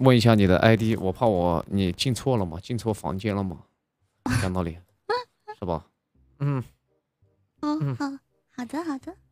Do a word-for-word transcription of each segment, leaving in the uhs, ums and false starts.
问一下你的 I D， 我怕我你进错了吗？进错房间了吗？讲道理，是吧？嗯。 哦，嗯、好，好的，好的。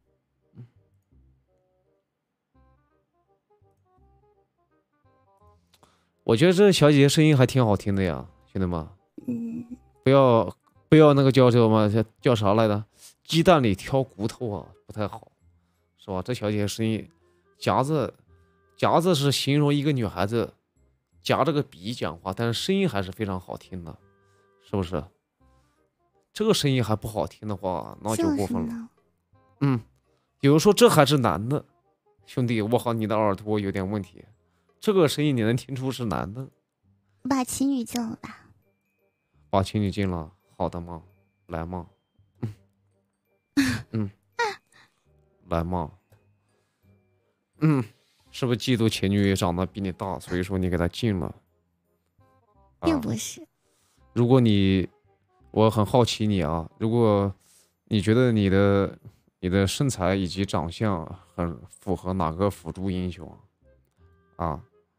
我觉得这小姐姐声音还挺好听的呀，兄弟们。 嗯。 不要不要那个叫什么叫啥来着？鸡蛋里挑骨头啊，不太好，是吧？这小姐姐声音，夹子夹子是形容一个女孩子夹着个笔讲话，但是声音还是非常好听的，是不是？这个声音还不好听的话，那就过分了。嗯，有人说这还是男的，兄弟，我靠，你的耳朵有点问题。这个声音你能听出是男的？ 把情侣进了吧？ 把情侣进了，好的吗？来嘛，嗯，嗯来嘛，嗯，是不是嫉妒前女友长得比你大，所以说你给他进了？ 并不是。啊、 如果你，我很好奇你啊，如果你觉得你的你的身材以及长相很符合哪个辅助英雄啊？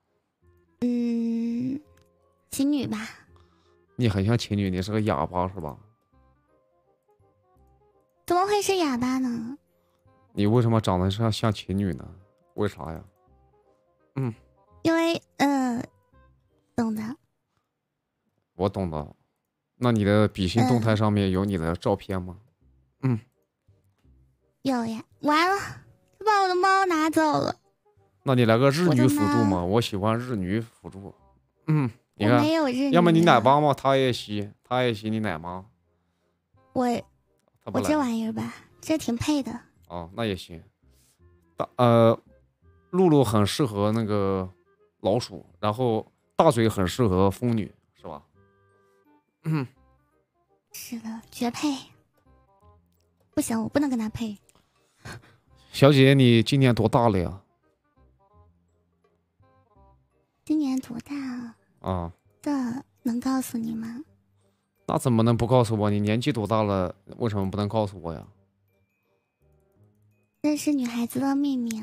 嗯，情侣吧。 你很像情侣，你是个哑巴是吧？ 怎么会是哑巴呢？ 你为什么长得像像情侣呢？为啥呀？嗯， 因为呃，懂的。 我懂的。那你的比心动态上面有你的照片吗？嗯， 有呀。完了，他把我的猫拿走了。 那你来个日女辅助吗？我喜欢日女辅助。嗯，你看， 没有日女， 要么你奶妈嘛，他也吸，他也吸你奶妈。 我我这玩意儿吧，这挺配的。 哦，那也行。大呃，露露很适合那个老鼠，然后大嘴很适合疯女，是吧？嗯， 是的，绝配。不行，我不能跟他配。 小姐姐，你今年多大了呀？ 今年多大啊？ 啊， 这能告诉你吗？ 那怎么能不告诉我？你年纪多大了？为什么不能告诉我呀？ 这是女孩子的秘密。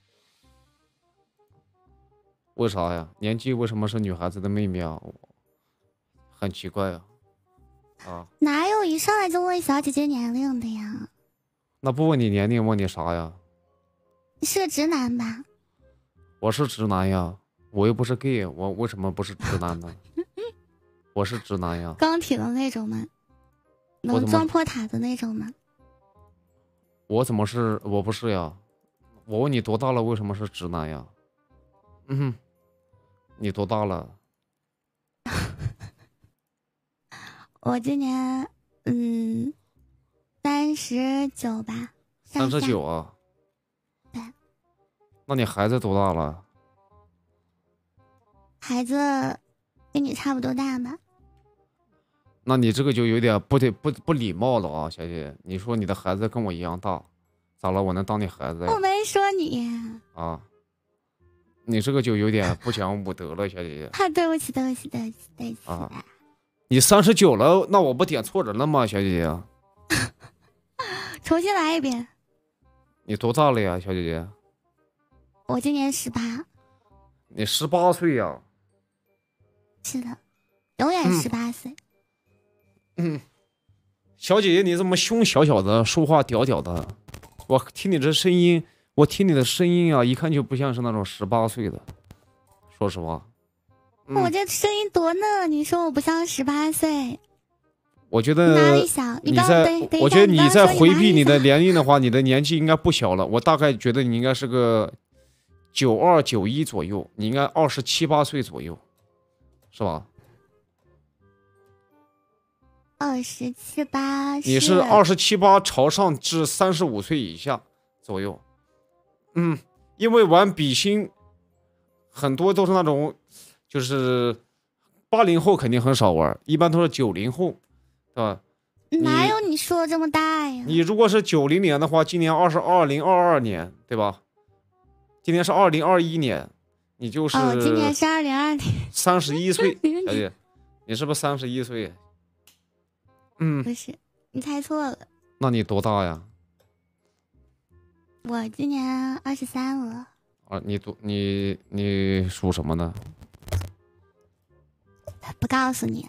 为啥呀？年纪为什么是女孩子的秘密啊？很奇怪呀。啊， 哪有一上来就问小姐姐年龄的呀？ 那不问你年龄，问你啥呀？ 你是个直男吧？ 我是直男呀，我又不是 gay， 我为什么不是直男呢？我是直男呀。 钢铁的那种吗？能撞破塔的那种吗？ 我怎么是？我不是呀。我问你多大了？为什么是直男呀？嗯哼，你多大了？ 我今年嗯三十九吧。 三十九啊？ 对。 那你孩子多大了？ 孩子跟你差不多大吧？ 那你这个就有点不得不不礼貌了啊，小姐姐。你说你的孩子跟我一样大，咋了？我能当你孩子呀？ 我没说你啊。你这个就有点不讲武德了，小姐姐。 啊，对不起，对不起，对不起，对不起。 啊，你三十九了，那我不点错人了吗，小姐姐？ 重新来一遍。 你多大了呀，小姐姐？ 我今年十八。 你十八岁呀？ 是的，永远十八岁。 嗯，小姐姐，你怎么胸小小的，说话屌屌的？我听你这声音，我听你的声音啊，一看就不像是那种十八岁的。说实话， 嗯、我这声音多嫩，你说我不像十八岁？ 我觉得哪里小？ 你在，我觉得你在回避你的年龄的话，你的年纪应该不小了。我大概觉得你应该是个九二九一左右，你应该二十七八岁左右，是吧？ 二十七八， 你是二十七八朝上至三十五岁以下左右。嗯，因为玩比心很多都是那种，就是八零后肯定很少玩，一般都是九零后，对吧？ 哪有你说的这么大呀？ 你如果是九零年的话，今年二是二零二二年，对吧？今年是二零二一年，你就是哦，今年是二零二零， 三十一岁，小姐，你是不是三十一岁？嗯， 不是，你猜错了。 那你多大呀？ 我今年二十三了。 啊，你多你你属什么呢？ 不告诉你。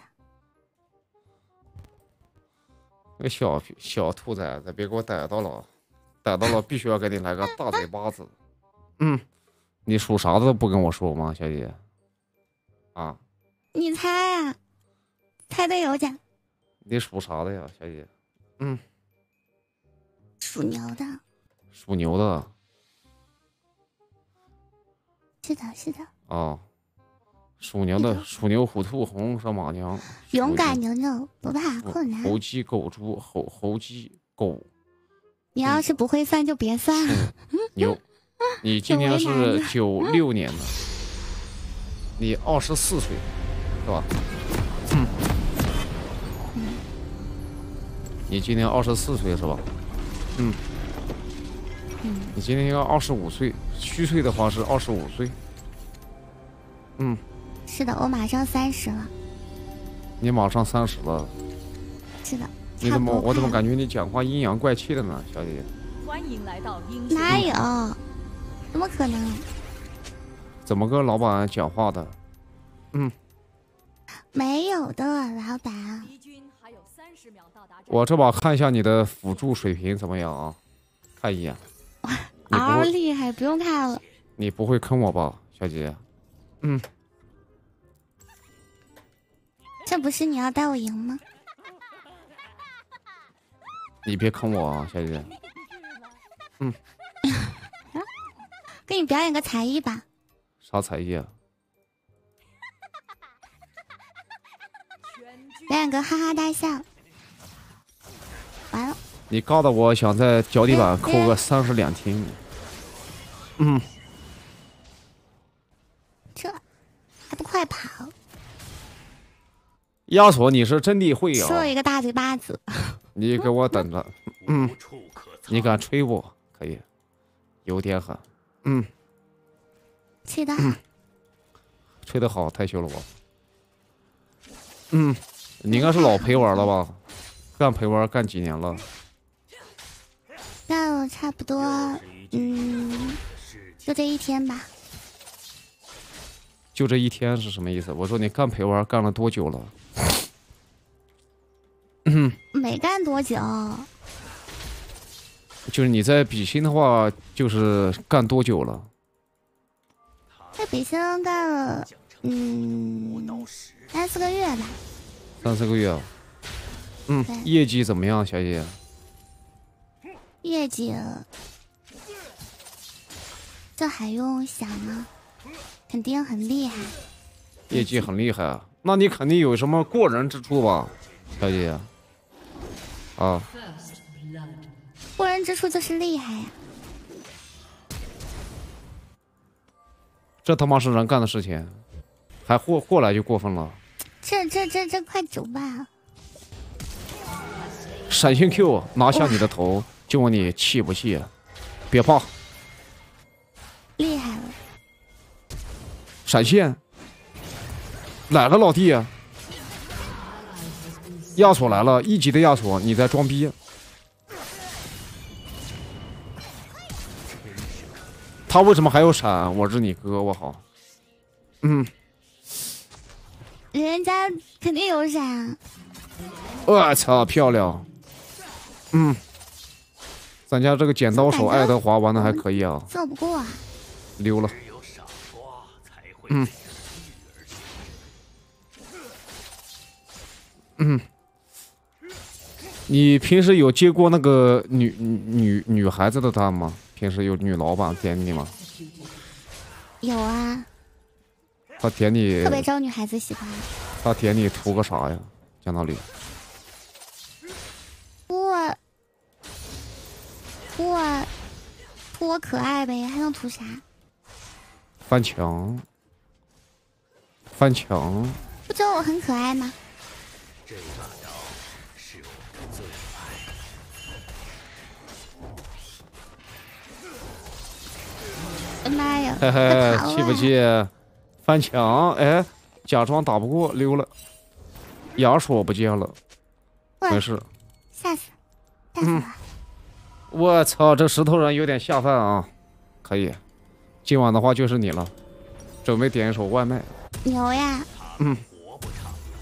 那小小兔崽子，别给我逮到了，逮到了必须要给你来个大嘴巴子。嗯，你属啥的都不跟我说吗，小姐？啊？ 你猜呀、啊？猜对有奖。 你属啥的呀，小姐？嗯， 属牛的。 属牛的。 是的，是的。 哦，属牛的，属牛、虎、兔、红色马娘。 勇敢牛牛，不怕困难。 猴鸡、狗、猪、猴猴鸡、狗。 你要是不会算就别算。 牛，你今年是九六年的，你二十四岁，是吧？嗯。你今年二十四岁是吧？嗯。 嗯。 你今年应该二十五岁，虚岁的话是二十五岁。嗯。 是的，我马上三十了。 你马上三十了。 是的。 你怎么我怎么感觉你讲话阴阳怪气的呢，小姐姐？ 欢迎来到英哪有？怎么可能？ 怎么跟老板讲话的？嗯。 没有的，老板。 我这把看一下你的辅助水平怎么样啊？看一眼。 嗷厉害，不用看了。 你不会坑我吧，小姐姐？嗯。 这不是你要带我赢吗？ 你别坑我啊，小姐姐。嗯。 给你表演个才艺吧。 啥才艺啊？ 表演个哈哈大笑。完了。 你告的我想在脚底板扣个三十两听。嗯。 这还不快跑！ 亚索，你是真的会啊！ 说了一个大嘴巴子。 你给我等着。嗯。你敢吹我？可以。有点狠。嗯。 吹得好。嗯、 吹得好，太秀了我。嗯。你应该是老陪玩了吧？干陪玩干几年了？ 干了差不多，嗯，就这一天吧。 就这一天是什么意思？我说你干陪玩干了多久了？嗯， 没干多久。 就是你在比心的话，就是干多久了？ 在比心干了，嗯，三四个月吧。 三四个月。嗯，业绩怎么样，小姐姐？ 业绩，这还用想吗？肯定很厉害。 业绩很厉害啊，那你肯定有什么过人之处吧，小姐姐？啊， 过人之处就是厉害呀、啊！ 这他妈是人干的事情，还过过来就过分了。 这这这这快走吧！ 闪现 Q 拿下你的头，就问你气不气？别怕， 厉害了！ 闪现来了，老弟，亚索来了，一级的亚索，你在装逼？他为什么还有闪？我是你哥，我好。嗯， 人家肯定有闪。 我操，漂亮！嗯，咱家这个剪刀手爱德华玩的还可以啊。 做不过啊。 溜了。嗯。嗯。你平时有接过那个女女女孩子的单吗？平时有女老板点你吗？ 有啊。 他点你。 特别招女孩子喜欢。 他点你图个啥呀？讲道理。 我。我。图我可爱呗，还能图啥？ 翻墙。翻墙。 不觉得我很可爱吗？ 这把刀是我的最爱。妈呀！ 嘿嘿，气不气？翻墙，哎，假装打不过，溜了。牙索不见了，没事。 吓死！吓死了！ 我操，这石头人有点下饭啊！可以，今晚的话就是你了，准备点一手外卖。 牛呀！ 嗯。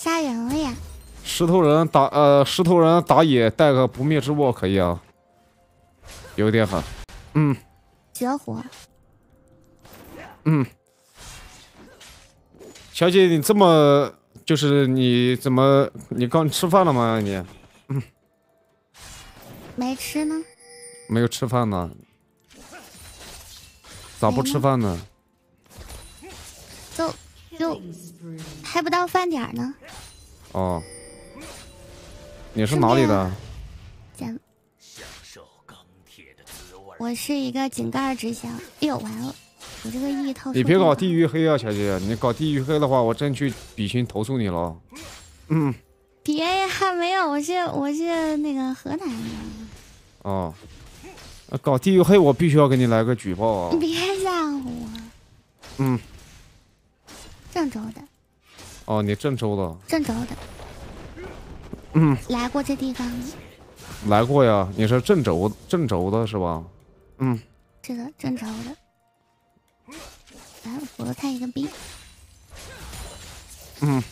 杀人了呀！ 石头人打呃，石头人打野带个不灭之握可以啊，有点狠。嗯， 绝活。 嗯，小姐，你这么就是你怎么你刚吃饭了吗？你嗯， 没吃呢。 没有吃饭呢？咋不吃饭呢？ 就就还不到饭点呢。 哦，你是哪里的？ 咱享受钢铁的滋味。 我是一个井盖之乡。哎呦，完了，我这个一套。 你别搞地域黑啊，小姐！你搞地域黑的话，我真去比心投诉你了。嗯。 别呀，没有，我是我是那个河南的。 哦，搞地域黑，我必须要给你来个举报啊！ 你别吓唬我。 嗯。 郑州的。 哦，你郑州的。 郑州的。 嗯。 来过这地方吗？ 来过呀，你是郑州郑州的是吧？嗯。 是的，郑州的。来，我多看一个逼。 嗯。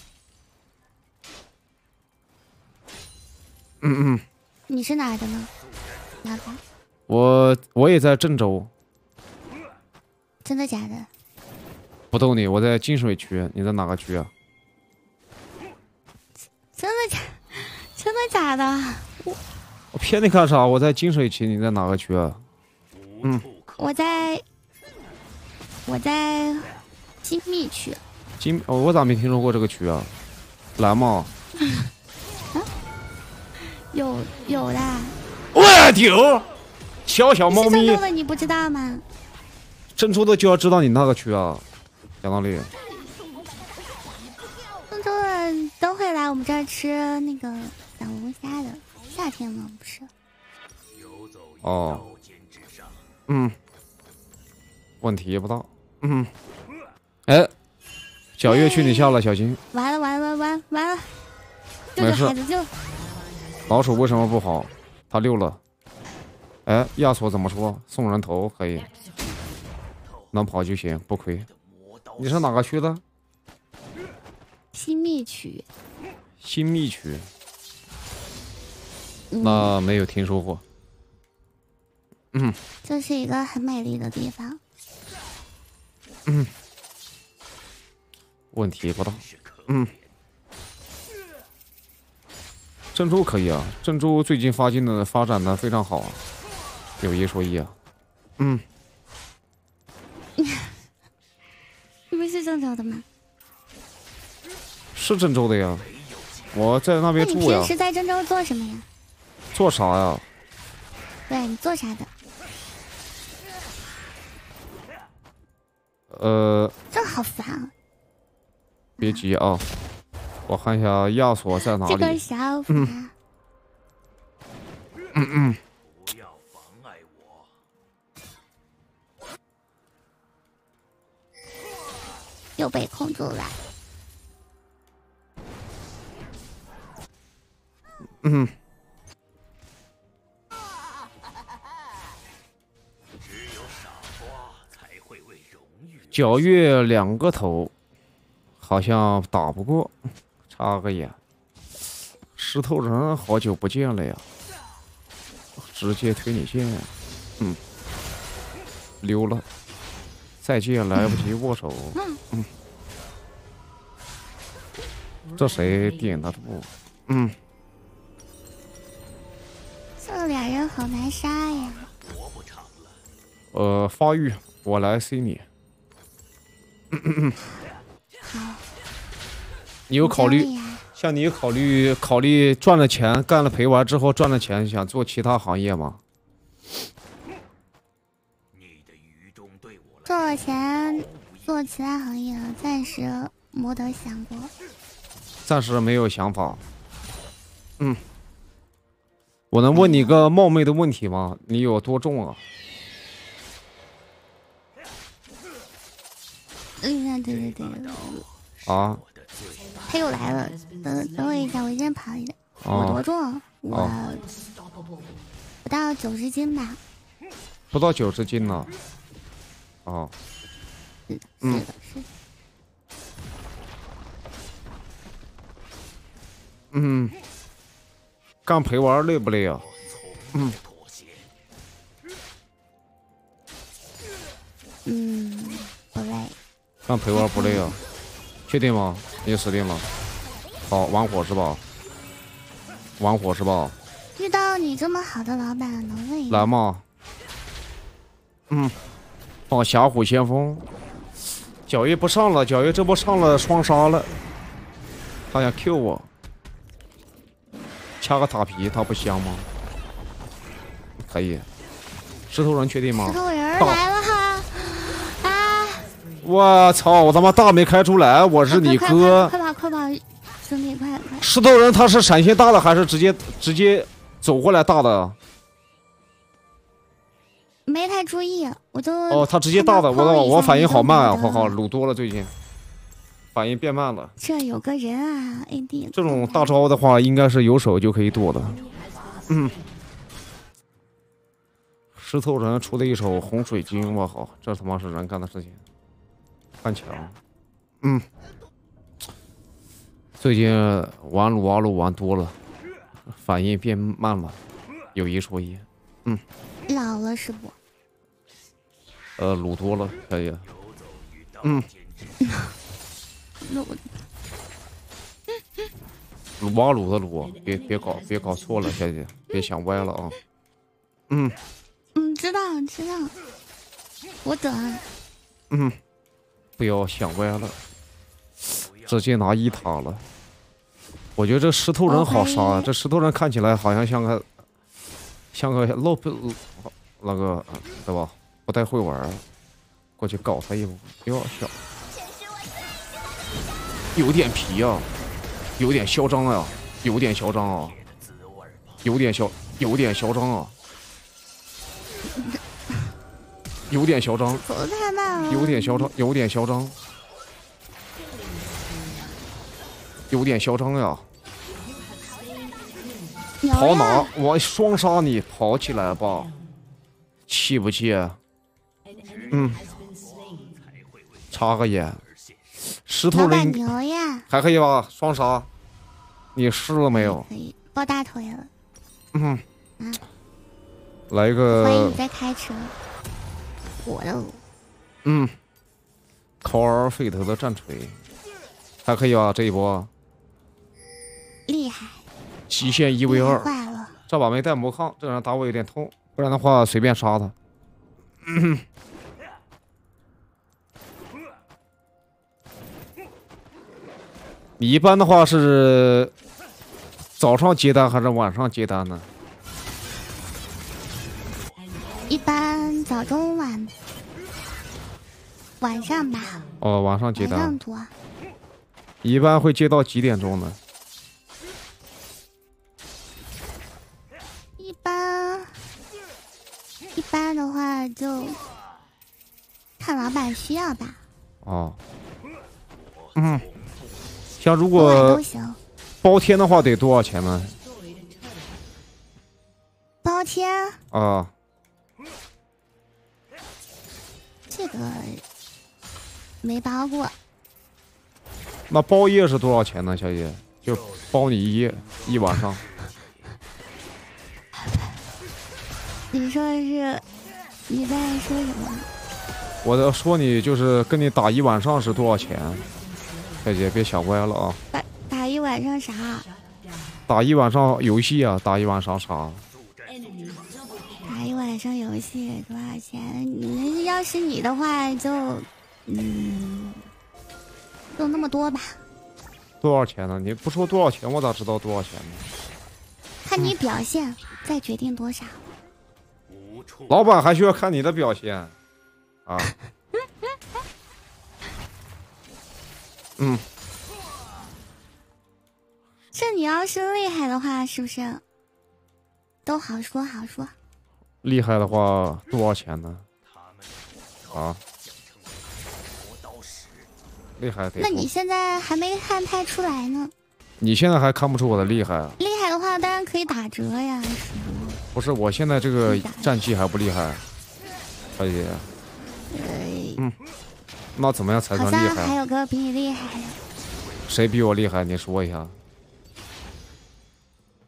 嗯嗯。 你是哪儿的呢？哪个？ 我我也在郑州。 真的假的？ 不逗你，我在金水区，你在哪个区啊？ 真的假？真的假的？ 我我骗你干啥？我在金水区，你在哪个区啊？嗯， 我在我在金密区。 金哦，我咋没听说过这个区啊？蓝帽。 啊？有有的。 我丢！小小猫咪。 你是郑州的，你不知道吗？ 郑州的就要知道你那个区啊，讲道理。 郑州的都会来我们这儿吃那个小龙虾的，夏天嘛不是？ 哦。嗯。问题不大。嗯。哎，小月去你下了，小心。 完了完了完了完了！ 没事。 孩子救。 老鼠为什么不好？他溜了。哎，亚索怎么说？送人头可以，能跑就行，不亏。你是哪个区的？ 新密区。 新密区。 嗯、 那没有听说过。嗯。 这是一个很美丽的地方。 嗯。问题不大。嗯。郑州可以啊，郑州最近发进的发展的非常好啊，有一说一啊。嗯。 你不是郑州的吗？ 是郑州的呀，我在那边住呀。 你平时在郑州做什么呀？ 做啥呀？ 对，你做啥的？ 呃。 这好烦啊！ 别急啊。我看一下亚索在哪里。 这个小法。 嗯嗯嗯。 不要妨碍我。 又被控住了。 嗯。 只有傻瓜才会为荣誉。 皎月两个头，好像打不过。插个眼，石头人好久不见了呀！直接推你剑，嗯，溜了，再见来不及握手，嗯，这谁点的住？嗯， 这俩人好难杀呀！ 呃，发育，我来 C 你。嗯嗯嗯。 好。 你有考虑，像你考虑考虑赚了钱，干了陪玩之后赚了钱，想做其他行业吗？ 做了钱做其他行业，暂时没得想过。 暂时没有想法。嗯。我能问你个冒昧的问题吗？你有多重啊？ 嗯，对对对。 啊。 他又来了，等等我一下，我先跑一下。 哦、 我多重？我、 哦、 不到九十斤吧。 不到九十斤呢。哦。 是的，是的，是的。 嗯，干陪玩累不累啊？嗯。 嗯，不累。 干陪玩不累啊？确定吗？你死定了。好，玩火是吧？玩火是吧？ 遇到你这么好的老板，能累？ 来嘛。嗯。放峡谷先锋。皎月不上了，皎月这波上了双杀了。他想 Q 我。掐个塔皮，他不香吗？可以。石头人确定吗？ 石头人来了哈！啊！ 我操！我他妈大没开出来，我是你哥！ 快跑快跑，兄弟快快！ 石头人他是闪现大的还是直接直接走过来大的？ 没太注意，我就哦，他直接大的，我我反应好慢啊！我靠，撸多了最近，反应变慢了。 这有个人啊 ，A D。 这种大招的话，应该是有手就可以躲的。嗯。石头人出的一手红水晶，我靠，这他妈是人干的事情。翻墙。嗯。最近玩撸啊撸玩多了，反应变慢了，有一说一。嗯。 老了是不？ 呃，撸多了可以。嗯。 撸。 撸啊撸的撸，别别搞别搞错了，小姐，别想歪了啊。嗯。 嗯，知道知道，我懂。 嗯，不要想歪了，直接拿一塔了。我觉得这石头人好杀啊，这石头人看起来好像像个像个露那个对吧？不太会玩，过去搞他一波，有点小，有点皮啊，有点嚣张啊，有点嚣张啊，有点嚣，有点嚣张啊。有点嚣张， 走太慢了。 有点嚣张，有点嚣张，有点嚣张呀！跑哪？我双杀你，跑起来吧！气不气？嗯，插个眼。石头人牛呀， 还可以吧？双杀，你试了没有？ 可以，抱大腿了。 嗯。 嗯。 来一个。 欢迎你在开车。我的。 嗯。考尔费特的战锤，还可以吧？这一波。 厉害。 极限一 v 二。 坏了。 这把没带魔抗，这样打我有点痛，不然的话随便杀他。嗯。你一般的话是早上接单还是晚上接单呢？ 一般早中晚，晚上吧。 哦，晚上接单。 晚上多。 一般会接到几点钟呢？ 一般，一般的话就看老板需要吧。 哦。嗯。像如果包天的话得多少钱呢？ 包天啊， 这个没包过。 那包夜是多少钱呢，小姐？就包你一夜一晚上。 你说的是你在说什么？ 我在说你就是跟你打一晚上是多少钱？小姐别想歪了啊！ 打打一晚上啥？ 打一晚上游戏啊！打一晚上啥？ 打一晚上游戏多少钱？你要是你的话就，嗯，就那么多吧。 多少钱呢？你不说多少钱，我咋知道多少钱呢？ 看你表现，嗯、再决定多少。 老板还需要看你的表现啊。嗯， 这你要是厉害的话，是不是都好说好说？ 厉害的话多少钱呢？啊，厉害得。 那你现在还没看太出来呢。 你现在还看不出我的厉害啊？ 厉害的话当然可以打折呀。 不是，我现在这个战绩还不厉害，小姐姐。嗯。那怎么样才算厉害？ 好像还有个比你厉害的。 谁比我厉害？你说一下。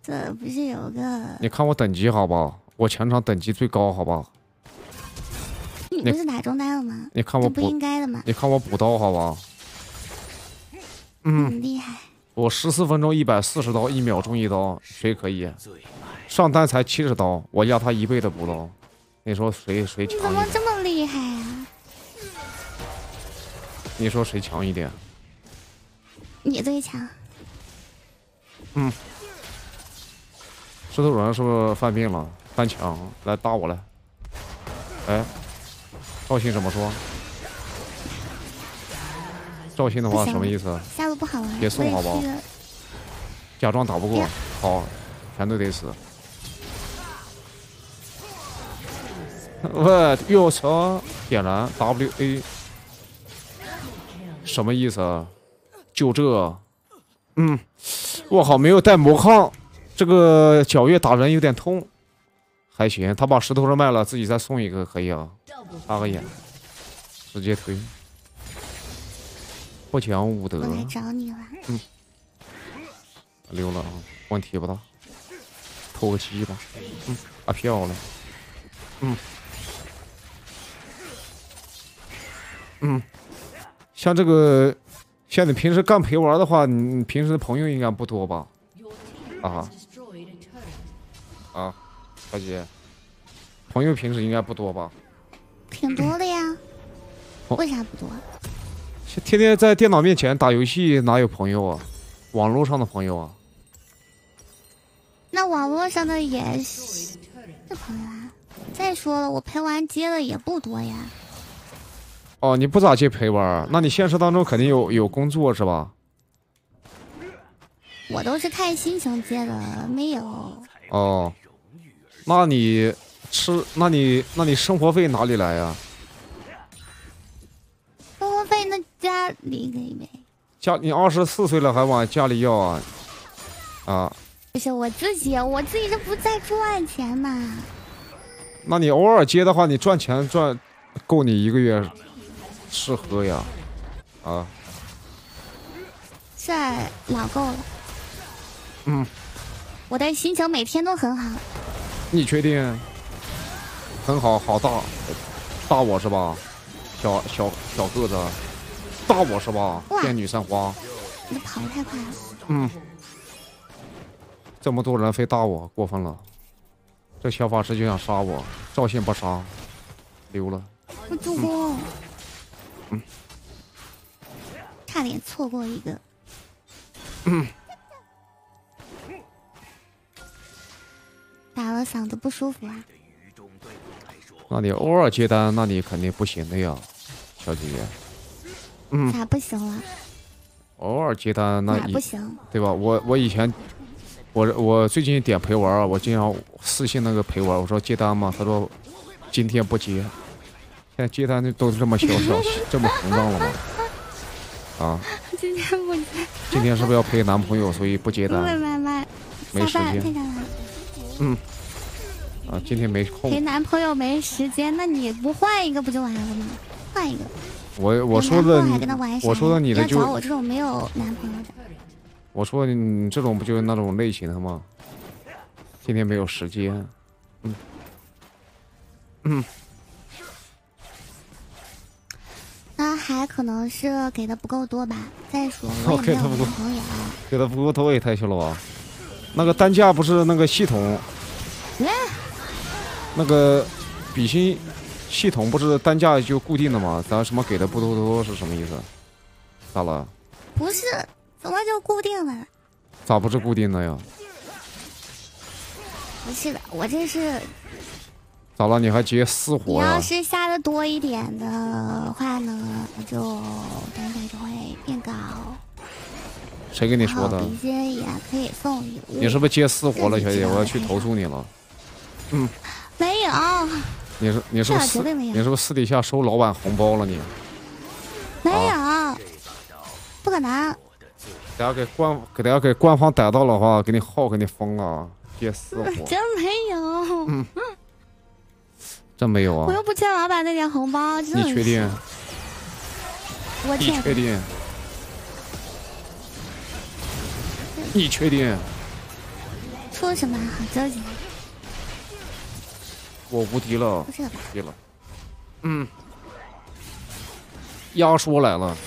这不是有个？ 你看我等级好不好？我全场等级最高好不好？ 你不是打中单了吗？ 你看我不应该的吗？ 你看我补刀好不好？ 嗯，很厉害。 我十四分钟一百四十刀，一秒钟一刀，谁可以？上单才七十刀，我压他一倍的补刀，你说谁谁强一点？ 你怎么这么厉害啊？ 你说谁强一点？ 你最强。 嗯。石头人是不是犯病了？翻墙来打我来！哎，赵信怎么说？赵信的话什么意思？ 下路不好玩， 别送好不好？假装打不过，好，全都得死。喂，右侧点燃 W A， 什么意思啊？就这，嗯，我靠，没有带魔抗。这个皎月打人有点痛，还行。他把石头人卖了，自己再送一个可以啊。插个眼，直接推。不讲武德。 我来找你了。 嗯。溜了啊，问题不大。偷个鸡吧。嗯，啊漂亮。嗯。嗯。像这个，像你平时干陪玩的话，你平时的朋友应该不多吧？啊。啊，小姐，朋友平时应该不多吧？ 挺多的呀， 哦、 为啥不多？ 天天在电脑面前打游戏，哪有朋友啊？网络上的朋友啊？ 那网络上的也是朋友啊。再说了，我陪玩接的也不多呀。 哦，你不咋接陪玩，那你现实当中肯定有有工作是吧？ 我都是看心情接的，没有。 哦。那你吃，那你那你生活费哪里来呀？ 生活费那家里给呗。 家，你二十四岁了还往家里要啊？啊？ 不是我自己，我自己这不在赚钱嘛。 那你偶尔接的话，你赚钱赚够你一个月吃喝呀？啊？ 是老够了。 嗯。 我的心情每天都很好。 你确定？很好，好大，大我是吧？小小小个子，大我是吧？变女三花。 你跑得太快了。 嗯。这么多人非大我，过分了。这小法师就想杀我，赵信不杀，溜了。 我助攻。 嗯。 差点错过一个。 嗯。 打了嗓子不舒服啊。 那你偶尔接单，那你肯定不行的呀，小姐姐。嗯。 咋不行了？ 偶尔接单那咋不行？ 对吧？我我以前，我我最近点陪玩，我经常私信那个陪玩，我说接单吗？他说今天不接。现在接单都这么小小这么膨胀了吗？啊。 今天不接。 今天是不是要陪男朋友，所以不接单？ 没没没时间。嗯，啊，今天没空。 陪男朋友没时间，那你不换一个不就完了吗？换一个。 我我说的，我说的你的就要找我这种没有男朋友的。 我说你这种不就是那种类型的吗？今天没有时间。嗯。嗯。 那还可能是给的不够多吧？再说我也没有男朋友。 给的不够多也太小了吧？那个单价不是那个系统，那个比心系统不是单价就固定的吗？咱什么给的不多多是什么意思？咋了？ 不是，怎么就固定了？ 咋不是固定的呀？ 不是的，我这是。 咋了？你还接私活呀？ 你要是下的多一点的话呢，就单价就会变高。 谁跟你说的？ 比心也可以送礼物。 你是不是接私活了，小姐？我要去投诉你了。嗯， 没有。 你是你是不是私你是不是私底下收老板红包了你？ 没有，啊、不可能。 等下给官给大家给官方逮到的话，给你号给你封啊！接私活。 真没有。 嗯。真没有啊！ 我又不欠老板那点红包。 你确定？ 我你确定？你确定？ 说什么？好纠结。 我无敌了， 不是吧？ 无敌了。嗯，压缩来了。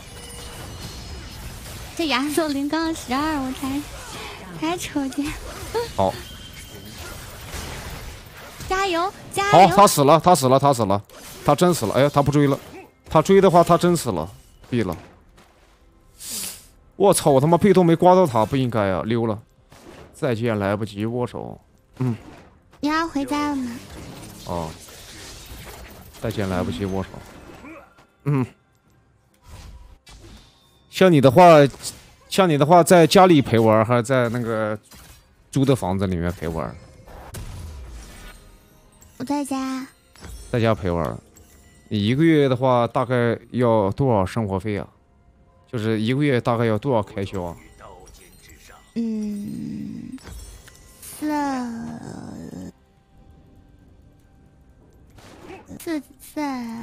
这亚索零杠十二，我才才瞅见。 好， 加油，加好， 油！ 他死了，他死了，他死了，他真死了。哎呀，他不追了，他追的话，他真死了，毙了。我操！我他妈背头没刮到他，不应该啊，溜了。再见，来不及握手。嗯。 你要回家了吗？ 哦。再见，来不及握手。嗯。像你的话，像你的话，在家里陪玩，还是在那个租的房子里面陪玩？ 我在家。 在家陪玩。你一个月的话，大概要多少生活费啊？就是一个月大概要多少开销啊？ 嗯，四四四，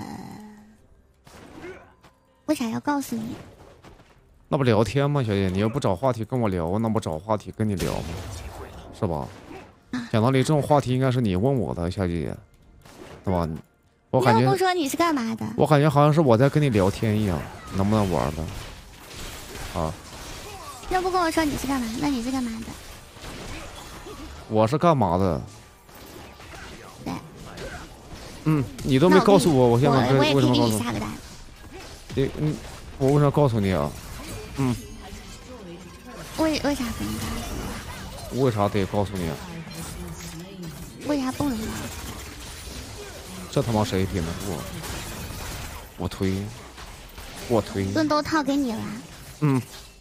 为啥要告诉你？ 那不聊天吗，小姐？你要不找话题跟我聊，那不找话题跟你聊吗？是吧？ 啊、 讲道理，这种话题应该是你问我的，小姐姐，对吧？我感觉你又不说你是干嘛的？ 我感觉好像是我在跟你聊天一样，能不能玩的？啊！ 要不跟我说你是干嘛？那你是干嘛的？ 我是干嘛的？ 对。 嗯，你都没告诉我，我现在为什么告诉？ 下个蛋。 你嗯，我为啥告诉你啊？嗯。 为为啥不能告诉我？为啥得告诉你啊？ 为啥不能告诉？ 这他妈谁顶得住？我推，我推。 盾都套给你了。 嗯。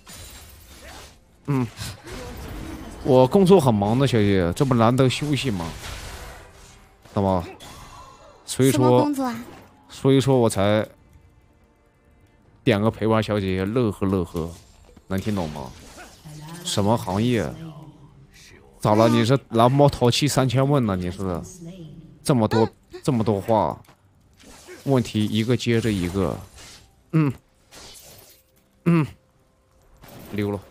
嗯。我工作很忙的，小姐姐，这不难得休息吗？懂吗？所以说， 什么工作啊？ 所以说我才点个陪玩小姐姐乐呵乐呵，能听懂吗？什么行业？咋了？你是蓝猫淘气三千问呢？你是这么多这么多话，问题一个接着一个，嗯嗯，溜了。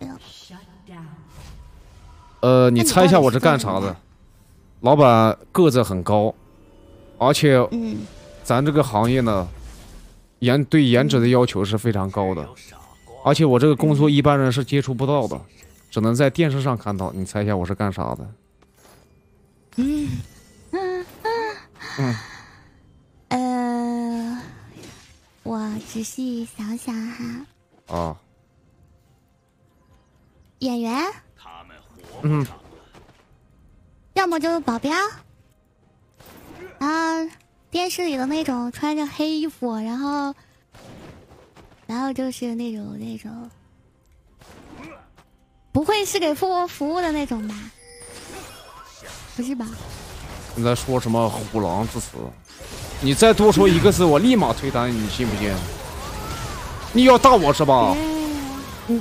呃，你猜一下我是干啥的？老板个子很高，而且， 嗯， 咱这个行业呢，颜对颜值的要求是非常高的，而且我这个工作一般人是接触不到的，只能在电视上看到。你猜一下我是干啥的？ 嗯嗯嗯， 呃，我仔细想想哈。 啊， 演员。 嗯， 要么就是保镖，然后电视里的那种穿着黑衣服，然后，然后就是那种那种，不会是给服务服务的那种吧？不是吧？ 你在说什么虎狼之词？你再多说一个字，我立马退单，你信不信？你要打我是吧？ 嗯，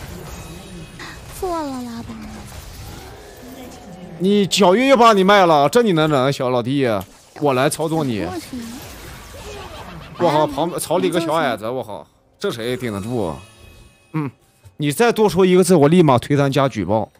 错了，老板。 你小月又把你卖了，这你能忍，小老弟？我来操作你。我靠，旁边草里个小矮子，我靠，这谁顶得住？嗯，你再多说一个字，我立马推单加举报。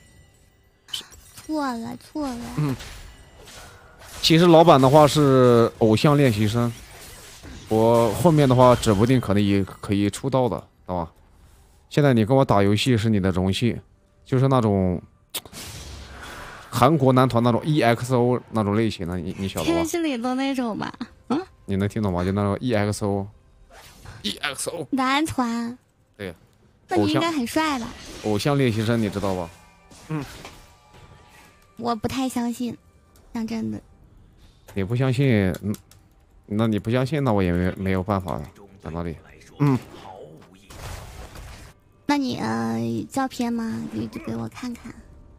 错了，错了。 嗯，其实老板的话是偶像练习生，我后面的话指不定可能也可以出道的，知道吧？现在你跟我打游戏是你的荣幸，就是那种。韩国男团那种 E X O 那种类型的，你你晓得吧？ 电视里的那种吧，嗯， 你能听懂吗？就那种 E X O，E X O 男团。 对， 那你应该很帅吧？ 偶像练习生，你知道吧？嗯， 我不太相信，讲真的。 你不相信？嗯，那你不相信，那我也没没有办法，讲道理。嗯。 那你呃照片吗？你就给我看看。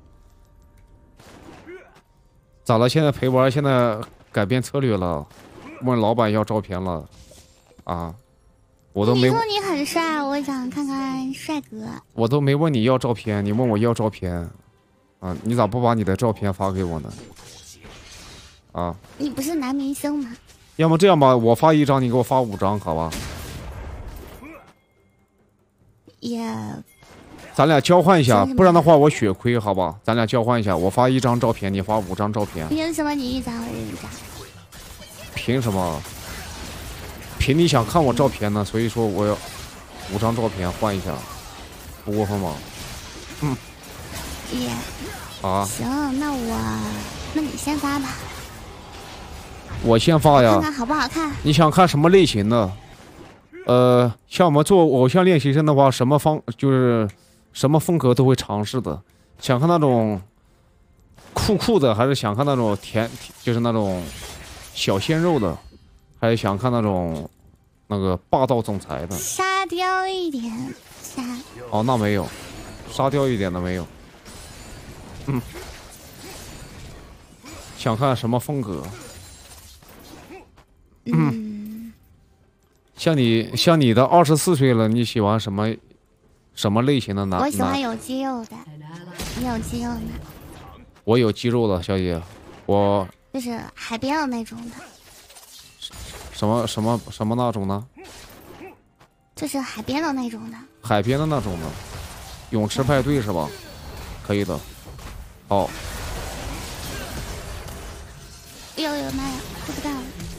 咋了？现在陪玩现在改变策略了，问老板要照片了，啊，我都没。 你说你很帅，我想看看帅哥。 我都没问你要照片，你问我要照片，啊，你咋不把你的照片发给我呢？啊， 你不是男明星吗？ 要么这样吧，我发一张，你给我发五张，好吧？ 也咱俩交换一下， 行行吧不然的话我血亏，好吧？咱俩交换一下，我发一张照片，你发五张照片。 凭什么你一张我一张？ 凭什么？凭你想看我照片呢？所以说我要五张照片换一下，不过分吗？嗯。 也啊， 行，那我那你先发吧， 我先发呀。 看看好不好看。 你想看什么类型的？呃，像我们做偶像练习生的话，什么方就是什么风格都会尝试的。想看那种酷酷的，还是想看那种甜，就是那种小鲜肉的，还是想看那种那个霸道总裁的？ 沙雕一点，沙。 哦，那没有，沙雕一点的没有。嗯，想看什么风格？ 嗯， 像你像你的二十四岁了，你喜欢什么什么类型的男？ 我喜欢男有肌肉的，你有肌肉吗？ 我有肌肉的小姐，我就是海边的那种的， 什么什么什么那种呢？ 就是海边的那种的。 海边的那种的，泳池派对是吧？可以的。好， 哎呦呦妈呀，做不到了。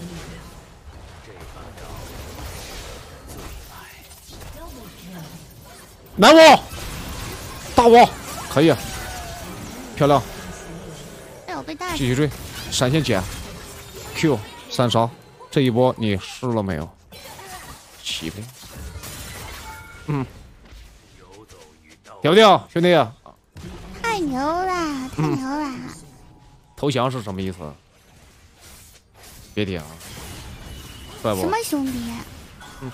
男我，大我，可以，漂亮， 哎呦被带继续追，闪现捡 ，Q 三杀，这一波你试了没有？起呗，嗯，屌不屌，兄弟？ 太牛了，太牛了！ 投降是什么意思？别点啊，帅不？ 什么兄弟？ 嗯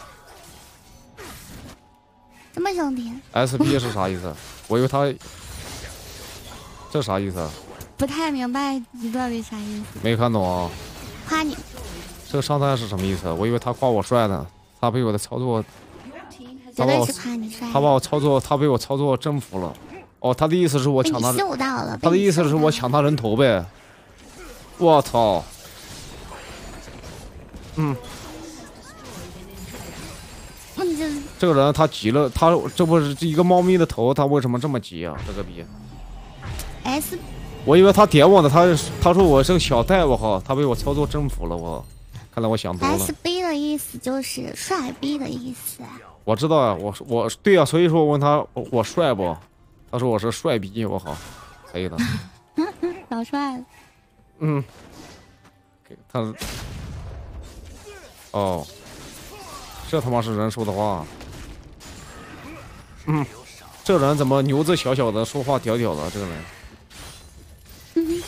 什么兄弟？ S P 是啥意思？我以为他这啥意思？ 不太明白你到底啥意思？ 没看懂啊。 夸你。 这个上台是什么意思？我以为他夸我帅呢，他被我的操作， 绝对是夸你帅。 他把我操作，他被我操作征服了。哦，他的意思是我抢他， 嗅到了。 他的意思是我抢他人头呗。我操！嗯。这个人他急了，他这不是一个猫咪的头，他为什么这么急啊？这个逼。 S。 我以为他点我的，他他说我是个小戴，我靠，他被我操作征服了，我。看来我想多了。 S B 的意思就是帅逼的意思。 我知道啊，我我对啊，所以说我问他我我帅不？他说我是帅逼，我靠，可以的。 老帅了。 嗯。他。哦。这他妈是人说的话。嗯。这人怎么牛子小小的，说话屌屌的？这个人。 嗯。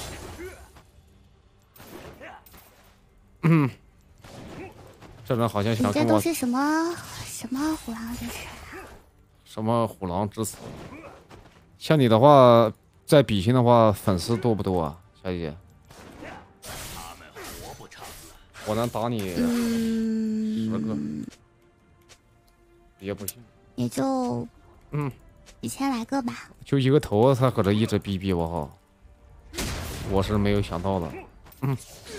嗯。这人好像想跟我。 你这都是什么什么虎狼之词？ 什么虎狼之词？像你的话，在比心的话，粉丝多不多啊，小姐？我能打你十个， 嗯、 也不行。 也就嗯几千来个吧。 就一个头，他搁这一直逼逼我哈，我是没有想到的。嗯。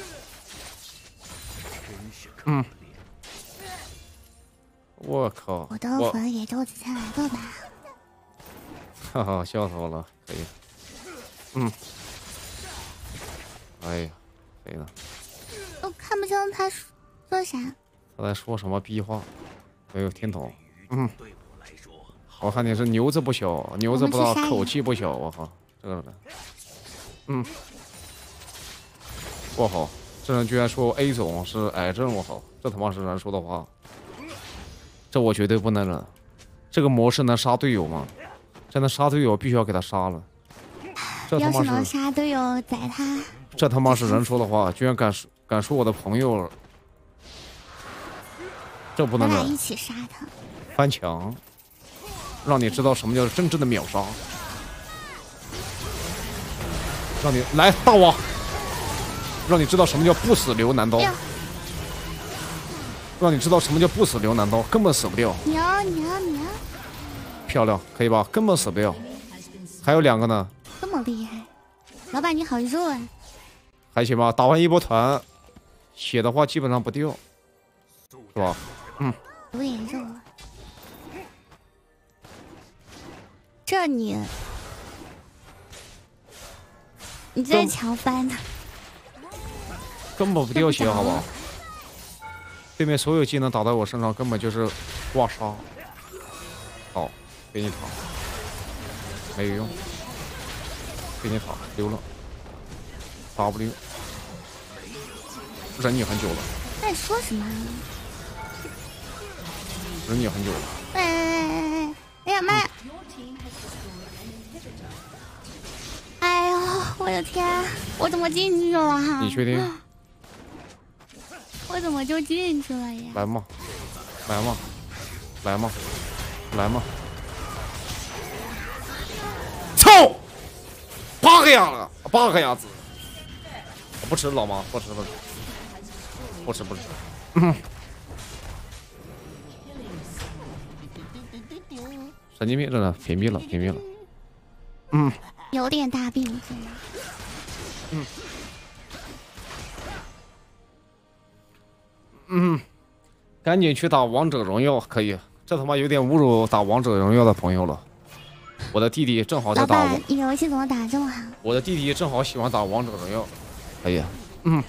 嗯。我靠！ 我的粉也就几千来个吧。 哈哈，笑死我了！可以。嗯。哎呀，可以了。 我看不清他说啥。 他在说什么逼话？没有听懂。嗯。我看你是牛子不小，牛子不大，口气不小。我靠，这个人。嗯。我靠，这人居然说 A 总是癌症！我靠，这他妈是人说的话。这我绝对不能忍，这个模式能杀队友吗？真的杀队友必须要给他杀了。这他妈要是能杀队友宰他。 这他妈是人说的话，居然敢敢说我的朋友，这不能忍。 咱俩一起杀他。 翻墙，让你知道什么叫真正的秒杀。让你来大王，让你知道什么叫不死留男刀。让你知道什么叫不死留男刀，根本死不掉。 牛牛牛！ 漂亮，可以吧？根本死不掉。还有两个呢。 这么厉害，老板你好肉啊！ 还行吧，打完一波团，血的话基本上不掉，是吧？嗯。 有点肉了。 这你，你这强翻的， 根本不掉血，好不好？对面所有技能打在我身上，根本就是刮痧。好，给你塔，没有用，给你塔丢了 ，W， 忍你很久了。 在说什么？ 忍你很久了。 哎哎哎哎！哎呀妈呀！哎呦，我的天，我怎么进去了？ 你确定？ 我怎么就进去了呀？ 来嘛，来嘛，来嘛，来嘛！操！八个牙了，八个牙子！不吃老妈，不吃不吃，不吃不吃。嗯。神经病，真的屏蔽了，屏蔽了。嗯。 有点大病，真的。 嗯。嗯，赶紧去打王者荣耀，可以。这他妈有点侮辱打王者荣耀的朋友了。我的弟弟正好在打。老板，你游戏怎么打这么好？ 我的弟弟正好喜欢打王者荣耀，可以。嗯。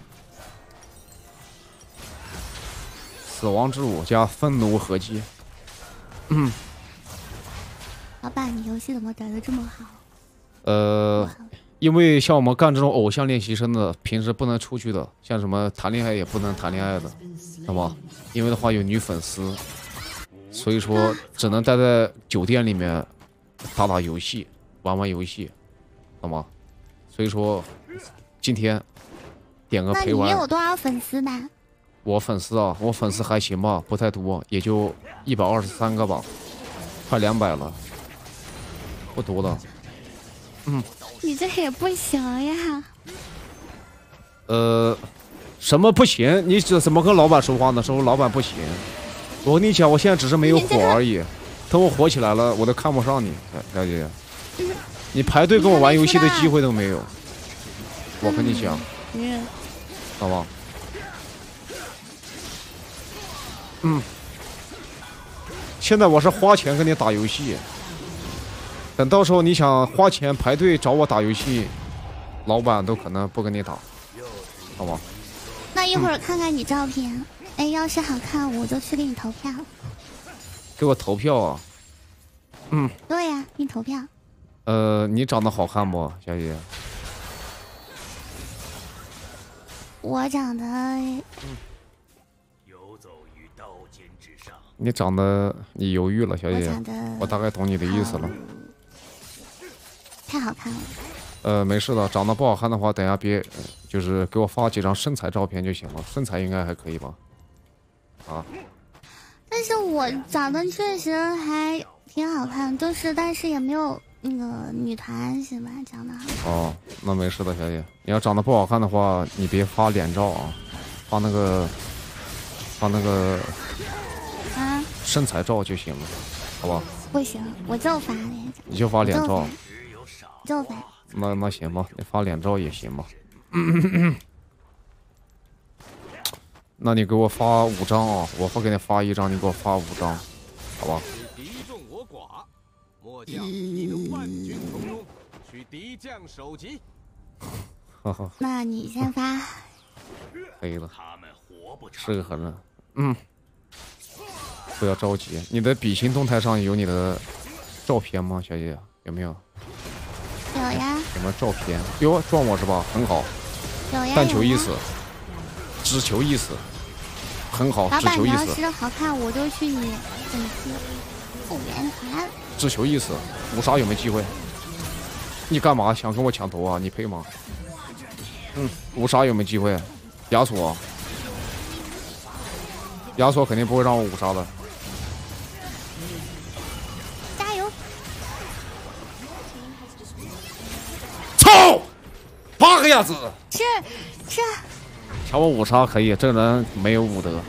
死亡之舞加愤怒合击。嗯。 老板，你游戏怎么打得这么好？ 呃。因为像我们干这种偶像练习生的，平时不能出去的，像什么谈恋爱也不能谈恋爱的，好吧？因为的话有女粉丝，所以说只能待在酒店里面打打游戏，玩玩游戏，好吗？所以说今天点个陪玩。 那你有多少粉丝呢？ 我粉丝啊，我粉丝还行吧，不太多，也就一百二十三个吧，快两百了，不多的。嗯。 你这也不行呀！ 呃，什么不行？你这怎么跟老板说话呢？说老板不行。我跟你讲，我现在只是没有火而已。等我火起来了，我都看不上你，了解？你排队跟我玩游戏的机会都没有。我跟你讲，好吧？嗯。现在我是花钱跟你打游戏。等到时候你想花钱排队找我打游戏，老板都可能不跟你打，好吧？ 那一会儿看看你照片，嗯、哎，要是好看我就去给你投票。 给我投票啊？嗯。 对呀、啊，你投票。 呃，你长得好看不，小姐？ 我长得……嗯。 游走于刀尖之上。 你长得，你犹豫了，小姐。 我长得…… 我大概懂你的意思了。 太好看了。 呃，没事的，长得不好看的话，等下别，就是给我发几张身材照片就行了，身材应该还可以吧？啊。 但是我长得确实还挺好看，就是但是也没有那个女团是吧？长得好。 哦，那没事的，小姐。你要长得不好看的话，你别发脸照啊，发那个，发那个， 啊，身材照就行了，好吧？ 不行，我就发脸照。 你就发脸照。 就发。 那那行吧，你发脸照也行吧。那你给我发五张啊，我会给你发一张，你给我发五张，好吧？敌众我寡，末将你的万军从中，取敌将首级。那你先发。可以了。是个狠人。嗯。不要着急，你的比心动态上有你的照片吗，小姐？有没有？ 有呀。 什么照片？哟，撞我是吧？很好。 有呀。 但求一死，只求一死，很好。只求一死。 老板，你要是好看，我就去你粉丝后援团。 只求一死，五杀有没有机会？你干嘛想跟我抢头啊？你配吗？嗯，五杀有没有机会？亚索，亚索肯定不会让我五杀的。 加油！ 操！八个鸭子！ 是是。 抢我五杀可以，这人没有武德。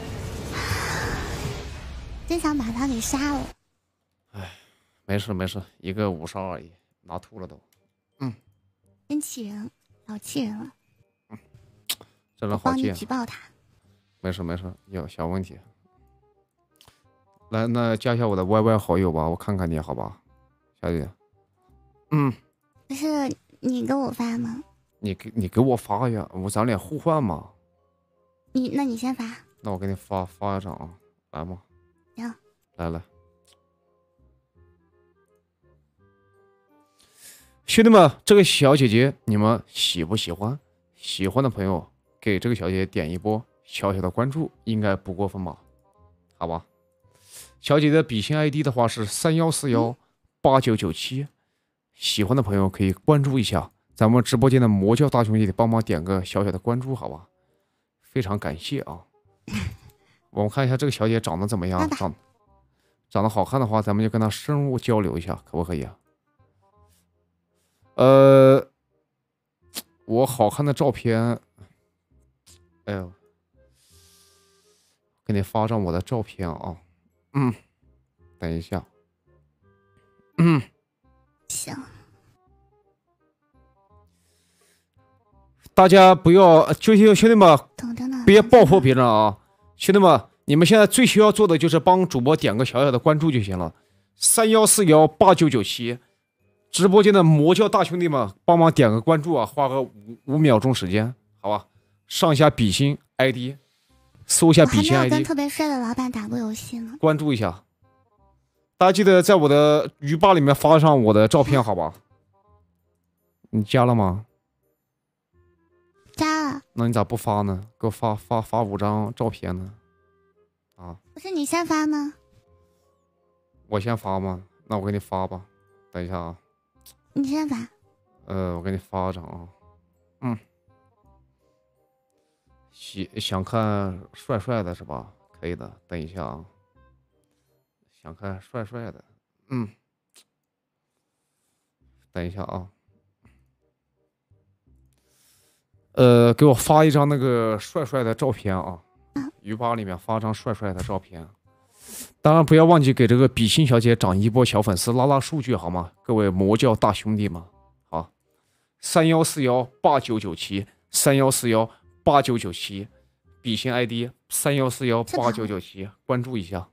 真想把他给杀了。 哎，没事没事，一个五杀而已，拿吐了都。嗯。 真气人，老气人了。 嗯，这人好贱。 帮你举报他。 没事没事，有小问题。来，那加一下我的 Y Y 好友吧，我看看你好吧， 小姐。嗯， 不是你给我发吗？ 你给你给我发呀，我咱俩互换嘛。 你那你先发。 那我给你发发一张啊，来嘛。 行。 来来。兄弟们，这个小姐姐你们喜不喜欢？喜欢的朋友给这个小姐姐点一波小小的关注，应该不过分吧？好吧。小姐姐的笔芯 I D 的话是三幺四幺八九九七，喜欢的朋友可以关注一下。咱们直播间的魔教大兄弟帮忙点个小小的关注，好吧？非常感谢啊！我们看一下这个小姐长得怎么样？长长得好看的话，咱们就跟她深入交流一下，可不可以啊？呃，我好看的照片，哎呦，给你发张我的照片啊。嗯，等一下。嗯， 行。 大家不要，就兄弟们， 等着呢， 别爆破别人啊！兄弟们，你们现在最需要做的就是帮主播点个小小的关注就行了。三幺四幺八九九七，直播间的魔教大兄弟们，帮忙点个关注啊，花个五五秒钟时间，好吧？上一下比心 I D， 搜一下比心 I D。 我还没有跟特别帅的老板打过游戏呢。 关注一下，大家记得在我的鱼吧里面发上我的照片，好吧？你加了吗？ 加了。 那你咋不发呢？给我发发发五张照片呢？啊？ 不是你先发吗？ 我先发吗？那我给你发吧。等一下啊。 你先发。 呃，我给你发张啊。嗯。喜想看帅帅的是吧？可以的。等一下啊。想看帅帅的，嗯。等一下啊。呃，给我发一张那个帅帅的照片啊，鱼吧里面发张帅帅的照片。当然不要忘记给这个比心小姐涨一波小粉丝，拉拉数据好吗？各位魔教大兄弟们，好，三幺四幺八九九七，三幺四幺八九九七，比心 I D 三幺四幺八九九七，关注一下。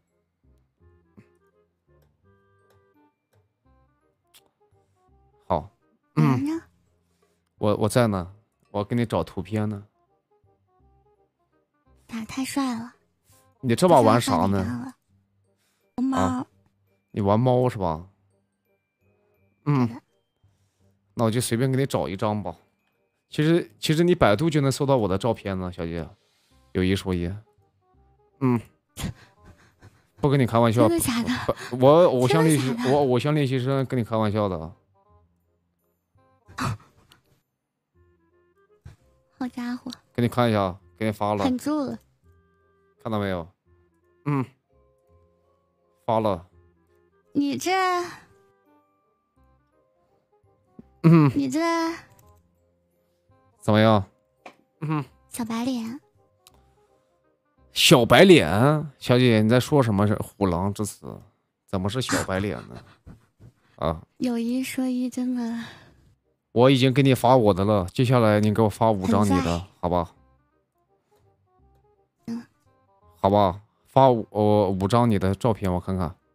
好，嗯，我我在呢。我给你找图片呢。 他太帅了。 你这把玩啥呢？ 玩猫、啊。 你玩猫是吧？嗯。那我就随便给你找一张吧。其实其实你百度就能搜到我的照片呢，小姐。有一说一。嗯。不跟你开玩笑。 真的假的？ 我偶像练习，我偶像练习生跟你开玩笑的。 好家伙！ 给你看一下，给你发了。 忍住了。 看到没有？嗯。发了。 你这…… 嗯。 你这…… 怎么样？嗯。 小白脸。 小白脸，小姐姐你在说什么？是虎狼之词？怎么是小白脸呢？啊！ 有一说一，真的。 我已经给你发我的了，接下来你给我发五张你的，好吧？ 嗯， 好吧，发五呃五张你的照片，我看看。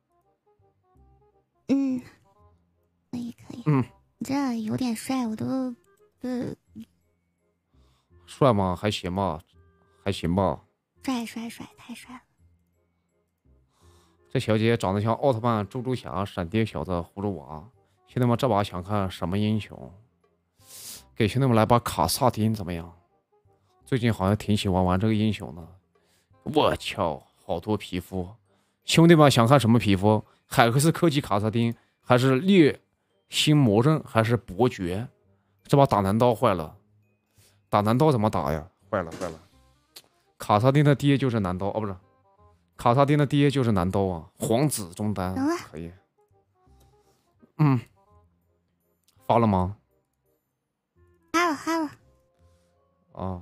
嗯，可以可以。 嗯， 你这有点帅，我都呃。 帅吗？还行吧，还行吧。 帅帅帅，太帅了！ 这小姐姐长得像奥特曼、猪猪侠、闪电小子、葫芦娃。兄弟们，这把想看什么英雄？给兄弟们来把卡萨丁怎么样？最近好像挺喜欢玩这个英雄的。我操，好多皮肤！兄弟们想看什么皮肤？海克斯科技卡萨丁，还是猎心魔刃，还是伯爵？这把打南刀坏了，打南刀怎么打呀？坏了坏了！卡萨丁的爹就是南刀哦，不是，卡萨丁的爹就是南刀啊！皇子中单可以。嗯，发了吗？ 发了发了。 啊。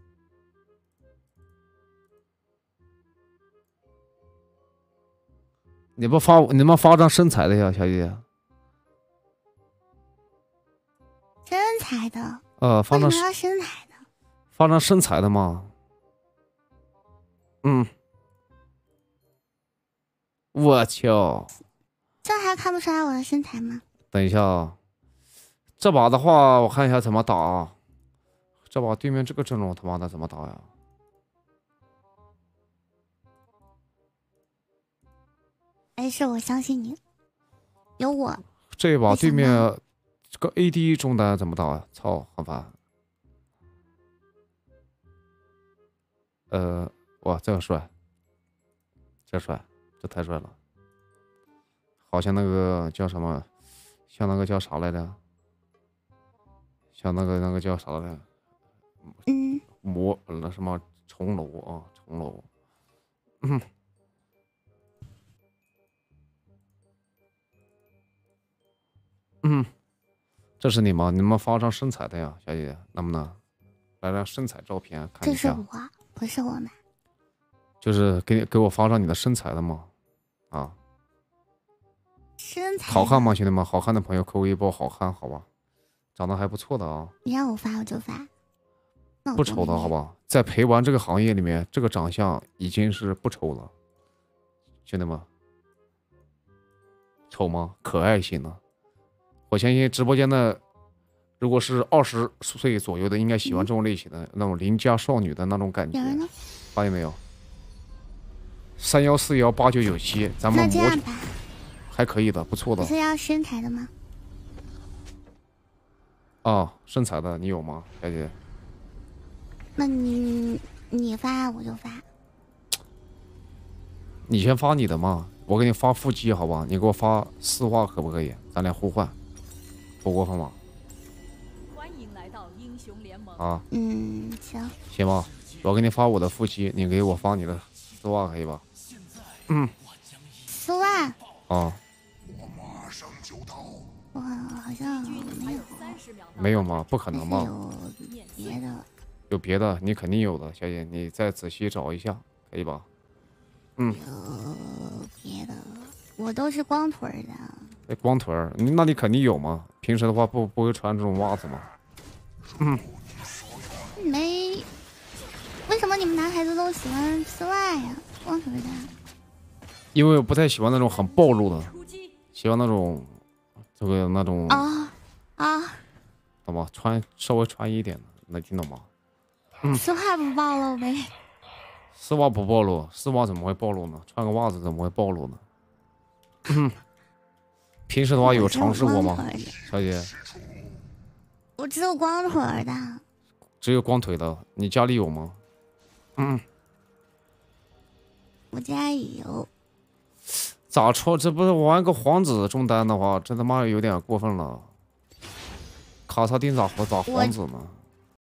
你不发，你们发张身材的呀，小姐姐。 身材的。 呃，发张身材的。 发张身材的吗？嗯。我操！ 这这还看不出来我的身材吗？ 等一下啊，这把的话，我看一下怎么打啊。这把对面这个阵容他妈的怎么打呀？ 没事，我相信你，有我。 这一把对面没想这个 A D 中单怎么打呀？操，好烦。呃，哇，这个帅，这帅，这太帅了。好像那个叫什么，像那个叫啥来着？像那个那个叫啥来着？ 嗯， 魔那什么重楼啊，重楼。嗯。嗯，这是你吗？你们发张身材的呀，小姐姐，能不能来张身材照片看这是一下？ 我，不是我们。 就是给你给我发张你的身材的吗？啊， 身材好看吗，兄弟们？好看的朋友扣一波好看，好吧？长得还不错的啊， 你让我发我就发，那我不丑的好吧？在陪玩这个行业里面，这个长相已经是不丑了，兄弟们。丑吗？可爱型的。我相信直播间的，如果是二十岁左右的，应该喜欢这种类型的、嗯、那种邻家少女的那种感觉。 有人呢？ 发现没有？三幺四幺八九九七，咱们模还可以的，不错的。 是要身材的吗？ 啊，身材的你有吗，小姐姐？ 那你你发我就发。 你先发你的嘛，我给你发腹肌，好吧？你给我发丝袜可不可以？咱俩互换。不过分吧？ 欢迎来到英雄联盟啊， 嗯，行， 行吧，我给你发我的腹肌，你给我发你的丝袜，可以吧？嗯， 丝袜啊， 我好像没有， 没有吗？不可能吧？ 有别的， 有别的，你肯定有的，小姐，你再仔细找一下，可以吧？嗯， 有别的，我都是光腿的。 哎，光腿儿，那你肯定有吗？平时的话不不会穿这种袜子吗？嗯， 没，为什么你们男孩子都喜欢丝袜呀？光腿的。 因为我不太喜欢那种很暴露的，喜欢那种这个那种啊啊， 懂吗？穿稍微穿一点的，能听懂吗？嗯， 丝袜不暴露呗？ 丝袜不暴露，丝袜怎么会暴露呢？穿个袜子怎么会暴露呢？嗯，平时的话有尝试过吗，小姐？ 我只有光腿的。 只有光腿的，你家里有吗？嗯， 我家有。 咋穿？这不是玩个皇子中单的话，这他妈有点过分了。卡萨丁咋活咋皇子呢？